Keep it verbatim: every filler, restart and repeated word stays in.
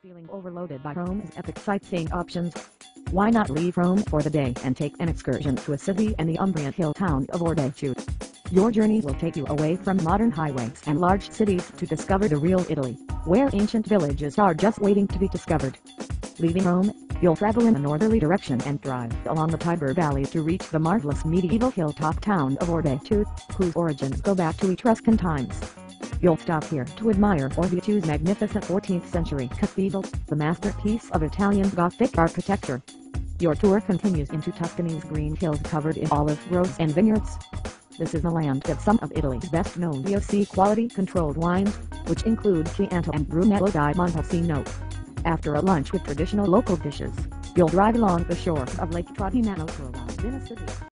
Feeling overloaded by Rome's epic sightseeing options? Why not leave Rome for the day and take an excursion to Assisi and the Umbrian hill town of Orvieto? Your journey will take you away from modern highways and large cities to discover the real Italy, where ancient villages are just waiting to be discovered. Leaving Rome, you'll travel in a northerly direction and drive along the Tiber Valley to reach the marvelous medieval hilltop town of Orvieto, whose origins go back to Etruscan times. You'll stop here to admire Orvieto's magnificent fourteenth century cathedral, the masterpiece of Italian Gothic architecture. Your tour continues into Tuscany's green hills covered in olive groves and vineyards. This is the land of some of Italy's best-known V O C quality-controlled wines, which include Chianti and Brunello di Montalcino. After a lunch with traditional local dishes, you'll drive along the shore of Lake Trottinano to arrive in a city.